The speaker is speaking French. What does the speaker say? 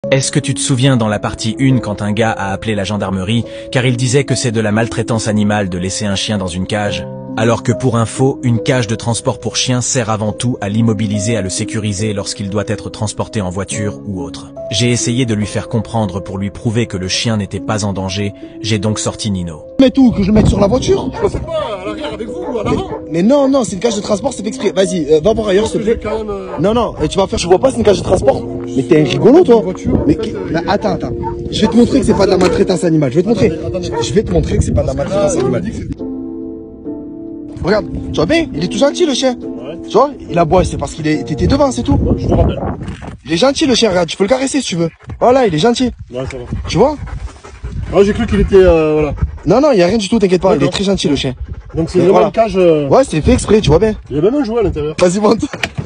Est-ce que tu te souviens dans la partie 1 quand un gars a appelé la gendarmerie car il disait que c'est de la maltraitance animale de laisser un chien dans une cage? Alors que pour info, une cage de transport pour chien sert avant tout à l'immobiliser, à le sécuriser lorsqu'il doit être transporté en voiture ou autre. J'ai essayé de lui faire comprendre pour lui prouver que le chien n'était pas en danger, j'ai donc sorti Nino. Mais tout, que je le mette sur la voiture? Je sais pas, à l'arrière avec vous, à l'avant. Mais non, non, c'est une cage de transport, c'est fait exprès. Vas-y, va voir ailleurs, s'il te plaît. Non, non, tu vas faire, tu vois pas, c'est une cage de transport. Mais t'es un rigolo, toi. Mais attends. Je vais te montrer que c'est pas de la maltraitance animale. Je vais te montrer. Je vais te montrer que c'est pas de la maltraitance animale. Regarde, tu vois bien, il est tout gentil, le chien. Ouais. Tu vois, il aboie, c'est parce qu'il était devant, c'est tout. Je te rappelle. Il est gentil, le chien, regarde, tu peux le caresser si tu veux. Voilà, il est gentil. Ouais, ça va. Tu vois? Ah, j'ai cru qu'il était, voilà. Non, il y a rien du tout, t'inquiète pas, il est très gentil, le chien. Donc c'est vraiment une cage. Ouais, c'est fait exprès, tu vois bien. Il y a même un jouet à l'intérieur. Vas-y, monte.